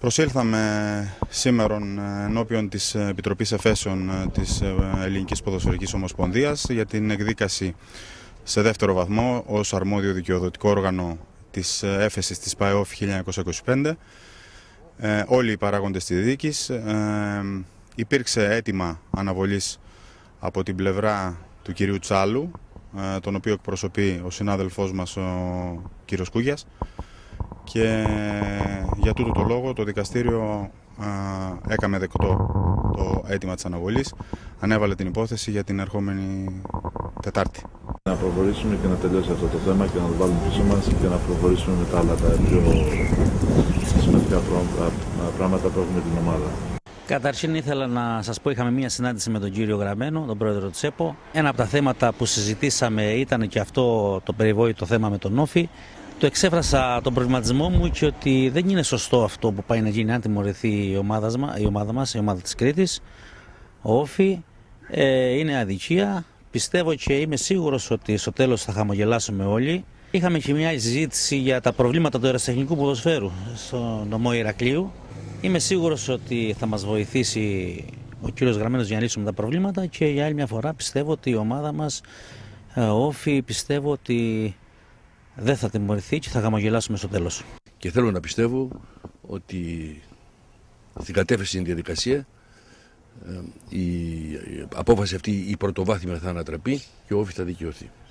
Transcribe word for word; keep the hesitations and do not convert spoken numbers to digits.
Προσήλθαμε σήμερα ενώπιον της Επιτροπής Εφέσεων της Ελληνικής Ποδοσφαιρικής Ομοσπονδίας για την εκδίκαση σε δεύτερο βαθμό ως αρμόδιο δικαιοδοτικό όργανο της έφεσης της ΠΑΕΟΦ χίλια εννιακόσια είκοσι πέντε. Ε, όλοι οι παράγοντες της δίκης. Ε, υπήρξε αίτημα αναβολής από την πλευρά του κυρίου Τσάλου, ε, τον οποίο εκπροσωπεί ο συνάδελφός μας ο κύριος Κούγιας, και για τούτο το λόγο το δικαστήριο α, έκαμε δεκτό το αίτημα της αναβολής, ανέβαλε την υπόθεση για την ερχόμενη Τετάρτη. Να προχωρήσουμε και να τελειώσει αυτό το θέμα και να το βάλουμε πίσω μας και να προχωρήσουμε με τα άλλα τα πιο σημαντικά πράγματα που έχουμε την ομάδα. Καταρχήν ήθελα να σας πω, είχαμε μία συνάντηση με τον κύριο Γραμμένο, τον πρόεδρο της ΕΠΟ. Ένα από τα θέματα που συζητήσαμε ήταν και αυτό το περιβόητο θέμα με τον Όφη. Το εξέφρασα τον προβληματισμό μου και ότι δεν είναι σωστό αυτό που πάει να γίνει αν τιμωρηθεί η ομάδα, η ομάδα μας, η ομάδα της Κρήτης, ο Όφη. Ε, είναι αδικία. Πιστεύω και είμαι σίγουρος ότι στο τέλος θα χαμογελάσουμε όλοι. Είχαμε και μια συζήτηση για τα προβλήματα του αεραστεχνικού ποδοσφαίρου στο νομό Ηρακλείου. Είμαι σίγουρος ότι θα μας βοηθήσει ο κύριος Γραμμένος για να λύσουμε τα προβλήματα και για άλλη μια φορά πιστεύω ότι η ομάδα μας, ο Όφη, πιστεύω ότι δεν θα τιμωρηθεί και θα χαμογελάσουμε στο τέλος. Και θέλω να πιστεύω ότι στην κατεύθυνση της διαδικασία η απόφαση αυτή η πρωτοβάθμια θα ανατραπεί και ο Όφης θα δικαιωθεί.